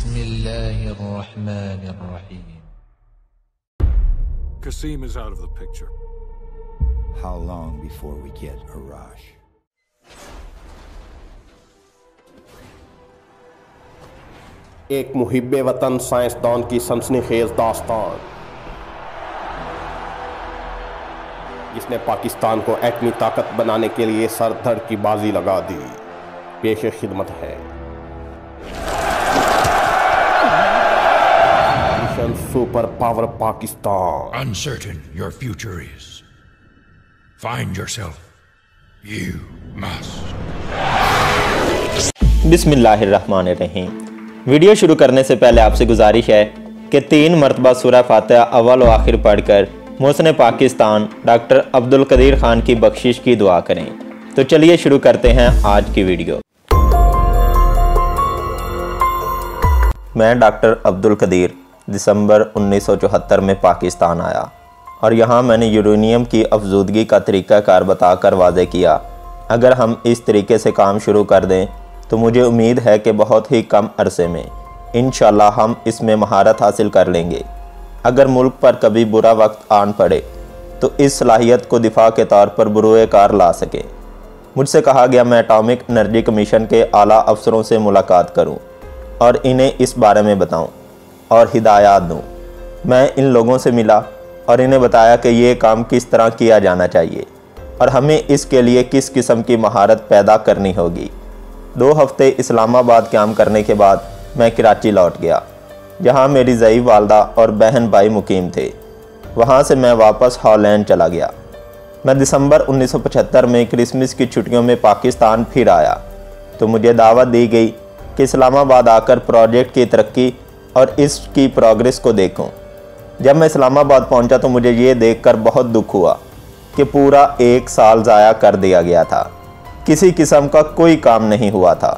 Bismillahirrahmanirrahim. Qasim is out of the picture. How long before we get Arash? एक मुहिब्बे वतन साइंसदान की सनसनीखेज दास्तान, जिसने पाकिस्तान को एटमी ताकत बनाने के लिए सर धड़ की बाजी लगा दी। पेश खिदमत है mission super power Pakistan. Uncertain your future is. Find yourself. You must. बिस्मिल्लाहिर्रहमानिर्रहीम। वीडियो शुरू करने से पहले आपसे गुजारिश है कि 3 मरतबा सूरह फातिहा अव्वल व आखिर पढ़कर मोहसिन पाकिस्तान डॉक्टर अब्दुल कदीर खान की बख्शिश की दुआ करें। तो चलिए शुरू करते हैं आज की वीडियो। मैं डॉक्टर अब्दुल कदीर दिसंबर 1974 में पाकिस्तान आया और यहाँ मैंने यूरेनियम की अफजूदगी का तरीक़ाकार बताकर वाज़े किया, अगर हम इस तरीके से काम शुरू कर दें तो मुझे उम्मीद है कि बहुत ही कम अरसे में इंशाअल्लाह हम इसमें महारत हासिल कर लेंगे। अगर मुल्क पर कभी बुरा वक्त आन पड़े तो इस सलाहियत को दिफा के तौर पर बुरुए कार ला सके। मुझसे कहा गया मैं एटॉमिक एनर्जी कमीशन के आला अफसरों से मुलाकात करूं और इन्हें इस बारे में बताऊं और हिदायत दूं। मैं इन लोगों से मिला और इन्हें बताया कि ये काम किस तरह किया जाना चाहिए और हमें इसके लिए किस किस्म की महारत पैदा करनी होगी। 2 हफ्ते इस्लामाबाद काम करने के बाद मैं कराची लौट गया, जहां मेरी ज़ईफ़ वालदा और बहन भाई मुकीम थे। वहां से मैं वापस हॉलैंड चला गया। मैं दिसंबर 1975 में क्रिसमस की छुट्टियों में पाकिस्तान फिर आया तो मुझे दावत दी गई कि इस्लामाबाद आकर प्रोजेक्ट की तरक्की और इसकी प्रोग्रेस को देखूं। जब मैं इस्लामाबाद पहुंचा तो मुझे ये देखकर बहुत दुख हुआ कि पूरा 1 साल ज़ाया कर दिया गया था, किसी किस्म का कोई काम नहीं हुआ था।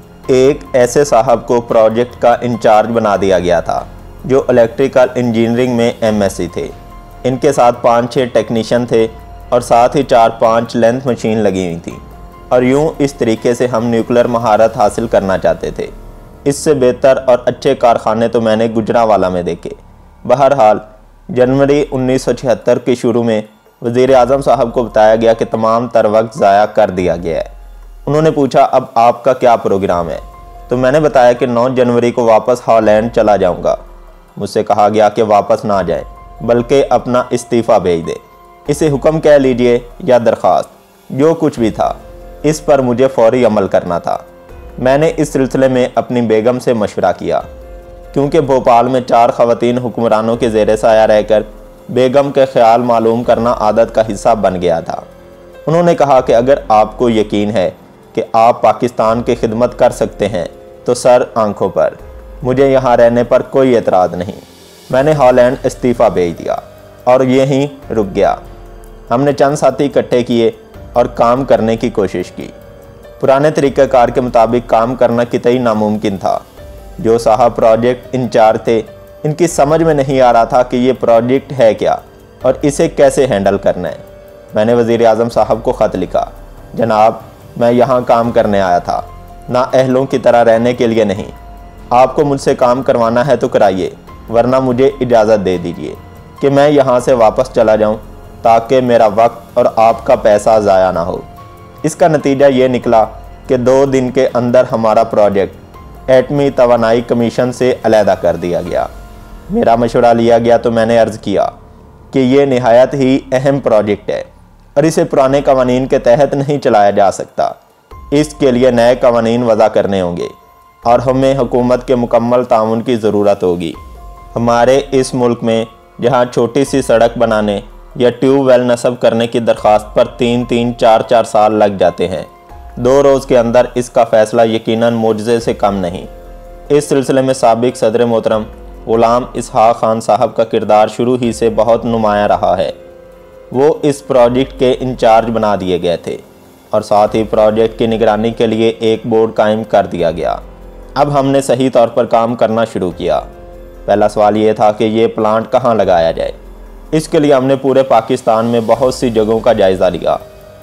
एक ऐसे साहब को प्रोजेक्ट का इंचार्ज बना दिया गया था जो इलेक्ट्रिकल इंजीनियरिंग में एमएससी थे। इनके साथ 5-6 टेक्नीशियन थे और साथ ही 4-5 लेंथ मशीन लगी हुई थी और यूं इस तरीके से हम न्यूक्लियर महारत हासिल करना चाहते थे। इससे बेहतर और अच्छे कारखाने तो मैंने गुजरांवाला में देखे। बहरहाल जनवरी 1976 के शुरू में वज़ीर आज़म साहब को बताया गया कि तमाम तर वक्त ज़ाया कर दिया गया है। उन्होंने पूछा अब आपका क्या प्रोग्राम है, तो मैंने बताया कि 9 जनवरी को वापस हॉलैंड चला जाऊंगा। मुझसे कहा गया कि वापस ना जाएं बल्कि अपना इस्तीफ़ा भेज दें। इसे हुक्म कह लीजिए या दरख्वास्त, जो कुछ भी था इस पर मुझे फ़ौरी अमल करना था। मैंने इस सिलसिले में अपनी बेगम से मशवरा किया, क्योंकि भोपाल में 4 ख़वातीन हुक्मरानों के ज़ेरे साया रहकर बेगम के ख्याल मालूम करना आदत का हिस्सा बन गया था। उन्होंने कहा कि अगर आपको यकीन है कि आप पाकिस्तान की खिदमत कर सकते हैं तो सर आंखों पर, मुझे यहाँ रहने पर कोई एतराज़ नहीं। मैंने हॉलैंड इस्तीफ़ा भेज दिया और यहीं रुक गया। हमने चंद साथी इकट्ठे किए और काम करने की कोशिश की। पुराने तरीक़ाकार के मुताबिक काम करना कितई नामुमकिन था। जो साहब प्रोजेक्ट इंचार्ज थे, इनकी समझ में नहीं आ रहा था कि ये प्रोजेक्ट है क्या और इसे कैसे हैंडल करना है। मैंने वज़ीर आज़म साहब को ख़त लिखा, जनाब मैं यहाँ काम करने आया था, ना अहलों की तरह रहने के लिए नहीं। आपको मुझसे काम करवाना है तो कराइए, वरना मुझे इजाज़त दे दीजिए कि मैं यहाँ से वापस चला जाऊँ, ताकि मेरा वक्त और आपका पैसा ज़ाया ना हो। इसका नतीजा ये निकला कि 2 दिन के अंदर हमारा प्रोजेक्ट एटमी तवानाई कमीशन से अलहदा कर दिया गया। मेरा मशवरा लिया गया तो मैंने अर्ज़ किया कि ये निहायत ही अहम प्रोजेक्ट है और इसे पुराने कवानीन के तहत नहीं चलाया जा सकता। इसके लिए नए कवानीन वज़ा करने होंगे और हमें हुकूमत के मुकम्मल ताउन की ज़रूरत होगी। हमारे इस मुल्क में जहाँ छोटी सी सड़क बनाने या ट्यूबवेल नस्ब करने की दरख्वास्त पर 3-3, 4-4 साल लग जाते हैं, 2 रोज़ के अंदर इसका फ़ैसला यकीनन मोजज़े से कम नहीं। इस सिलसिले में साबिक़ सदर मोहतरम ग़ुलाम इसहाक़ खान साहब का किरदार शुरू ही से बहुत नुमाया रहा है। वो इस प्रोजेक्ट के इंचार्ज बना दिए गए थे और साथ ही प्रोजेक्ट की निगरानी के लिए एक बोर्ड कायम कर दिया गया। अब हमने सही तौर पर काम करना शुरू किया। पहला सवाल ये था कि ये प्लांट कहाँ लगाया जाए। इसके लिए हमने पूरे पाकिस्तान में बहुत सी जगहों का जायज़ा लिया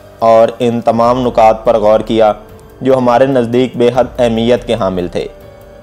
और इन तमाम नुकात पर गौर किया जो हमारे नज़दीक बेहद अहमियत के हामिल थे।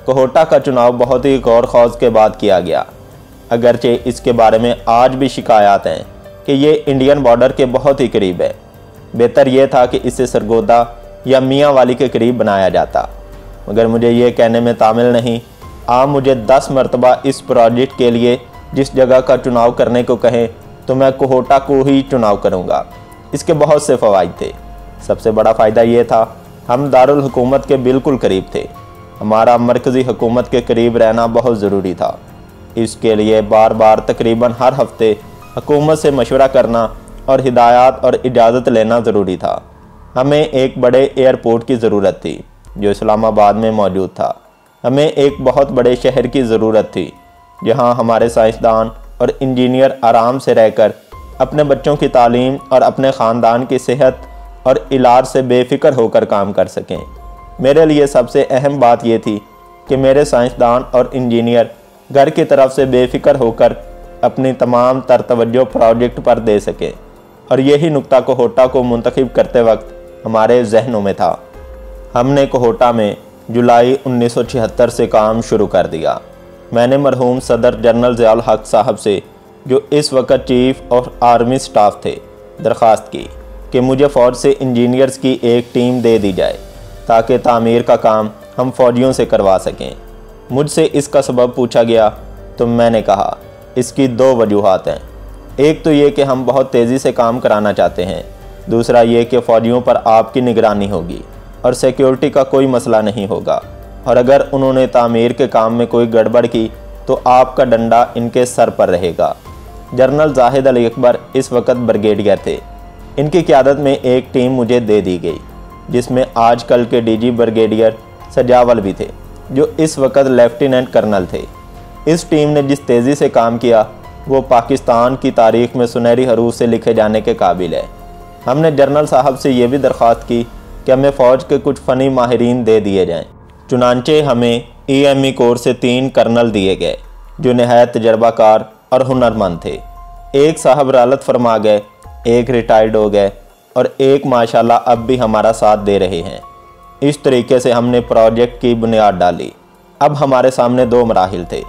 कोहोटा का चुनाव बहुत ही गौर खौज के बाद किया गया, अगरचे इसके बारे में आज भी शिकायत हैं कि ये इंडियन बॉर्डर के बहुत ही करीब है। बेहतर यह था कि इसे सरगोदा या मियाँ वाली के करीब बनाया जाता, मगर मुझे ये कहने में तामिल नहीं। आप मुझे 10 मरतबा इस प्रोजेक्ट के लिए जिस जगह का चुनाव करने को कहें तो मैं कोहोटा को ही चुनाव करूँगा। इसके बहुत से फ़वाइद थे। सबसे बड़ा फ़ायदा ये था, हम दारुल हुकूमत के बिल्कुल करीब थे। हमारा मरकज़ी हुकूमत के करीब रहना बहुत ज़रूरी था। इसके लिए बार बार तकरीबन हर हफ्ते हुकूमत से मशवरा करना और हिदायत और इजाज़त लेना ज़रूरी था। हमें एक बड़े एयरपोर्ट की ज़रूरत थी जो इस्लामाबाद में मौजूद था। हमें एक बहुत बड़े शहर की ज़रूरत थी जहां हमारे साइंसदान और इंजीनियर आराम से रहकर अपने बच्चों की तालीम और अपने ख़ानदान की सेहत और इलाज से बेफिक्र होकर काम कर सकें। मेरे लिए सबसे अहम बात यह थी कि मेरे साइंसदान और इंजीनियर घर की तरफ से बेफिक्र होकर अपनी तमाम तर तवज्जो प्रोजेक्ट पर दे सके, और यही नुक्ता कोहोटा को मुंतखब करते वक्त हमारे जहनों में था। हमने कोहोटा में जुलाई 1976 से काम शुरू कर दिया। मैंने मरहूम सदर जनरल ज़ियाउल हक साहब से, जो इस वक्त चीफ ऑफ आर्मी स्टाफ थे, दरख्वास्त की कि मुझे फ़ौज से इंजीनियर्स की एक टीम दे दी जाए ताकि तामीर का काम हम फ़ौजियों से करवा सकें। मुझसे इसका सबब पूछा गया तो मैंने कहा इसकी 2 वजूहात हैं। एक तो ये कि हम बहुत तेज़ी से काम कराना चाहते हैं, दूसरा ये कि फ़ौजियों पर आपकी निगरानी होगी और सिक्योरिटी का कोई मसला नहीं होगा, और अगर उन्होंने तामीर के काम में कोई गड़बड़ की तो आपका डंडा इनके सर पर रहेगा। जनरल जाहिद अली अकबर इस वक्त ब्रिगेडियर थे। इनकी क़यादत में एक टीम मुझे दे दी गई जिसमें आजकल के डीजी ब्रिगेडियर सजावल भी थे, जो इस वक्त लेफ्टिनेंट कर्नल थे। इस टीम ने जिस तेज़ी से काम किया वो पाकिस्तान की तारीख़ में सुनहरी हरूफ से लिखे जाने के काबिल है। हमने जनरल साहब से ये भी दरख्वास्त की कि हमें फ़ौज के कुछ फ़नी माहिरीन दे दिए जाएँ। चुनांचे हमें EME कोर से 3 कर्नल दिए गए जो नहायत तजर्बाकार और हुनरमंद थे। एक साहब रालत फरमा गए, एक रिटायर्ड हो गए और एक माशाल्लाह अब भी हमारा साथ दे रहे हैं। इस तरीके से हमने प्रोजेक्ट की बुनियाद डाली। अब हमारे सामने 2 मराहिल थे,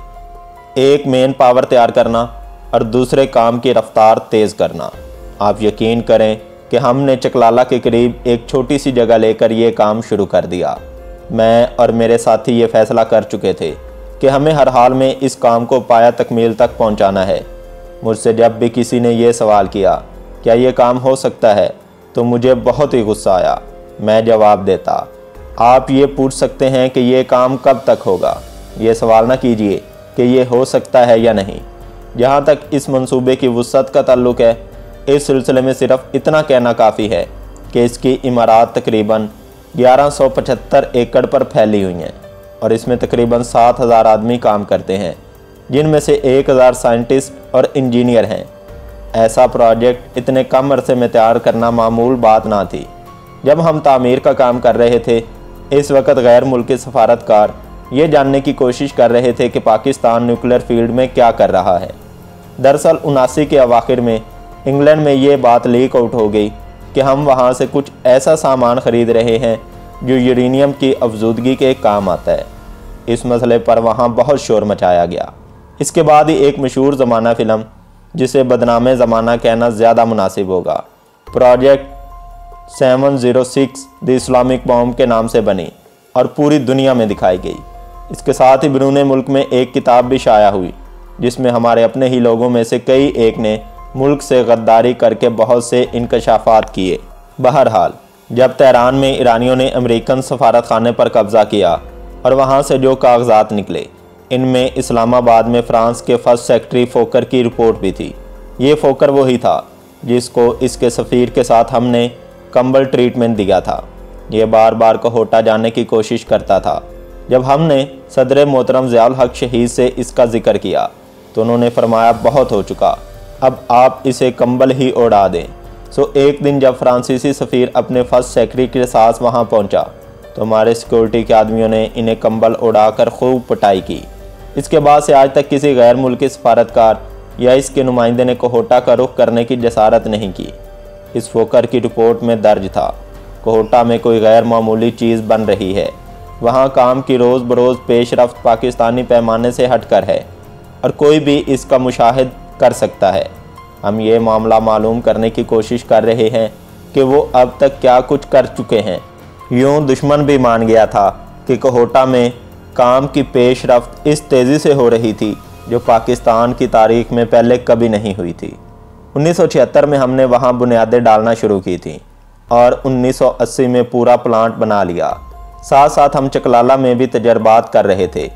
एक मेन पावर तैयार करना और दूसरे काम की रफ्तार तेज़ करना। आप यकीन करें कि हमने चकलाला के करीब एक छोटी सी जगह लेकर ये काम शुरू कर दिया। मैं और मेरे साथी ये फ़ैसला कर चुके थे कि हमें हर हाल में इस काम को पाया तकमील तक पहुंचाना है। मुझसे जब भी किसी ने ये सवाल किया क्या ये काम हो सकता है तो मुझे बहुत ही गुस्सा आया। मैं जवाब देता, आप ये पूछ सकते हैं कि ये काम कब तक होगा, ये सवाल ना कीजिए कि ये हो सकता है या नहीं। जहाँ तक इस मंसूबे की वुसअत का ताल्लुक़ है, इस सिलसिले में सिर्फ इतना कहना काफ़ी है कि इसकी इमारत तकरीबन 1175 एकड़ पर फैली हुई हैं और इसमें तकरीबन 7000 आदमी काम करते हैं, जिनमें से 1000 साइंटिस्ट और इंजीनियर हैं। ऐसा प्रोजेक्ट इतने कम अरसे में तैयार करना मामूल बात ना थी। जब हम तामीर का काम कर रहे थे, इस वक्त गैर मुल्की सफारतकार ये जानने की कोशिश कर रहे थे कि पाकिस्तान न्यूक्लियर फील्ड में क्या कर रहा है। दरअसल 79 के अवाखिर में इंग्लैंड में ये बात लीक आउट हो गई कि हम वहाँ से कुछ ऐसा सामान ख़रीद रहे हैं जो यूरेनियम की अफजूदगी के काम आता है। इस मसले पर वहाँ बहुत शोर मचाया गया। इसके बाद ही एक मशहूर ज़माना फ़िल्म, जिसे बदनामे ज़माना कहना ज़्यादा मुनासिब होगा, प्रोजेक्ट 706 द इस्लामिक बॉम्ब के नाम से बनी और पूरी दुनिया में दिखाई गई। इसके साथ ही बैरून मुल्क में एक किताब भी शाया हुई जिसमें हमारे अपने ही लोगों में से कई एक ने मुल्क से गद्दारी करके बहुत से इंकशाफात किए। बहरहाल जब तेहरान में ईरानियों ने अमेरिकन सफारत खाने पर कब्ज़ा किया और वहाँ से जो कागजात निकले, इनमें इस्लामाबाद में फ़्रांस के फर्स्ट सेक्रेटरी फोकर की रिपोर्ट भी थी। ये फोकर वही था जिसको इसके सफ़ीर के साथ हमने कंबल ट्रीटमेंट दिया था। ये बार बार कोहोटा जाने की कोशिश करता था। जब हमने सदर मोहतरम ज़ियाउल हक शहीद से इसका ज़िक्र किया तो उन्होंने फरमाया बहुत हो चुका, अब आप इसे कंबल ही उड़ा दें। सो एक दिन जब फ्रांसीसी सफ़ीर अपने फर्स्ट सेक्रेटरी के साथ वहाँ पहुँचा तो हमारे सिक्योरिटी के आदमियों ने इन्हें कंबल उड़ाकर खूब पिटाई की। इसके बाद से आज तक किसी गैर मुल्की सफारतकार या इसके नुमाइंदे ने कोहोटा का रुख करने की जसारत नहीं की। इस फोकर की रिपोर्ट में दर्ज था कोहोटा में कोई गैर मामूली चीज़ बन रही है। वहाँ काम की रोज़ बरोज़ पेशरफ्त पाकिस्तानी पैमाने से हटकर है और कोई भी इसका मुशाहिद कर सकता है। हम ये मामला मालूम करने की कोशिश कर रहे हैं कि वो अब तक क्या कुछ कर चुके हैं। यूँ दुश्मन भी मान गया था कि कोहोटा में काम की पेशरफ्त इस तेज़ी से हो रही थी जो पाकिस्तान की तारीख में पहले कभी नहीं हुई थी। 1976 में हमने वहाँ बुनियादें डालना शुरू की थी और 1980 में पूरा प्लांट बना लिया। साथ साथ हम चकलाला में भी तजर्बात कर रहे थे।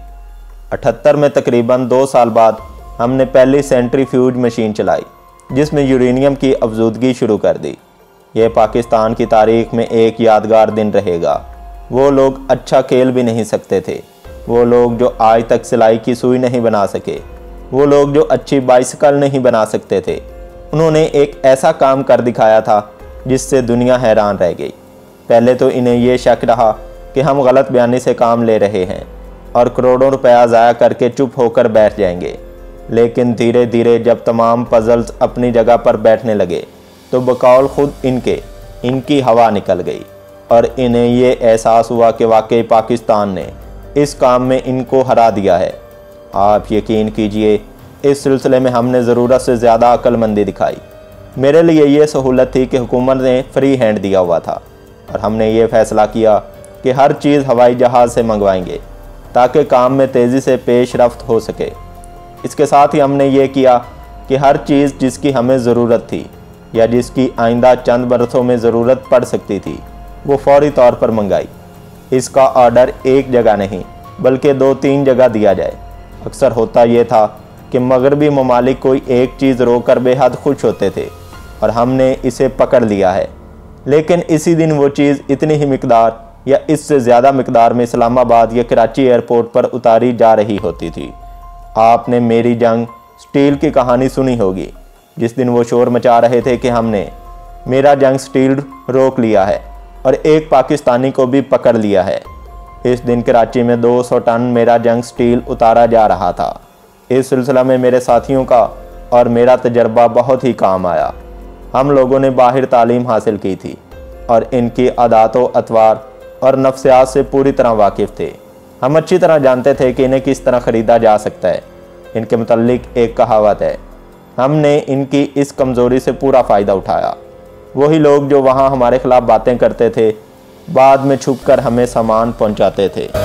78 में तकरीबन 2 साल बाद हमने पहली सेंट्रीफ्यूज मशीन चलाई जिसमें यूरेनियम की अफजूदगी शुरू कर दी। यह पाकिस्तान की तारीख में एक यादगार दिन रहेगा। वो लोग अच्छा खेल भी नहीं सकते थे, वो लोग जो आज तक सिलाई की सुई नहीं बना सके, वो लोग जो अच्छी बाइसिकल नहीं बना सकते थे, उन्होंने एक ऐसा काम कर दिखाया था जिससे दुनिया हैरान रह गई। पहले तो इन्हें यह शक रहा कि हम गलत बयानी से काम ले रहे हैं और करोड़ों रुपया ज़ाया करके चुप होकर बैठ जाएंगे, लेकिन धीरे धीरे जब तमाम पजल्स अपनी जगह पर बैठने लगे तो बकौल खुद इनकी हवा निकल गई और इन्हें ये एहसास हुआ कि वाकई पाकिस्तान ने इस काम में इनको हरा दिया है। आप यकीन कीजिए, इस सिलसिले में हमने ज़रूरत से ज़्यादा अक्लमंदी दिखाई। मेरे लिए ये सहूलत थी कि हुकूमत ने फ्री हैंड दिया हुआ था और हमने ये फ़ैसला किया कि हर चीज़ हवाई जहाज़ से मंगवाएंगे ताकि काम में तेज़ी से पेशरफ्त हो सके। इसके साथ ही हमने ये किया कि हर चीज़ जिसकी हमें ज़रूरत थी या जिसकी आइंदा चंद बरसों में ज़रूरत पड़ सकती थी वो फौरी तौर पर मंगाई। इसका ऑर्डर एक जगह नहीं बल्कि 2-3 जगह दिया जाए। अक्सर होता ये था कि मगरबी ममालिक कोई एक चीज़ रोकर बेहद खुश होते थे और हमने इसे पकड़ लिया है, लेकिन इसी दिन वो चीज़ इतनी ही मिकदार या इससे ज़्यादा मिकदार में इस्लामाबाद या कराची एयरपोर्ट पर उतारी जा रही होती थी। आपने मेरी जंग स्टील की कहानी सुनी होगी। जिस दिन वो शोर मचा रहे थे कि हमने मेरा जंग स्टील रोक लिया है और एक पाकिस्तानी को भी पकड़ लिया है। इस दिन कराची में 200 टन मेरा जंग स्टील उतारा जा रहा था। इस सिलसिला में मेरे साथियों का और मेरा तजर्बा बहुत ही काम आया। हम लोगों ने बाहर तालीम हासिल की थी और इनकी आदातों अतवार और नफ्सियात से पूरी तरह वाकिफ़ थे। हम अच्छी तरह जानते थे कि इन्हें किस तरह ख़रीदा जा सकता है। इनके मुतल्लिक एक कहावत है, हमने इनकी इस कमज़ोरी से पूरा फ़ायदा उठाया। वही लोग जो वहाँ हमारे ख़िलाफ़ बातें करते थे बाद में छुपकर हमें सामान पहुँचाते थे।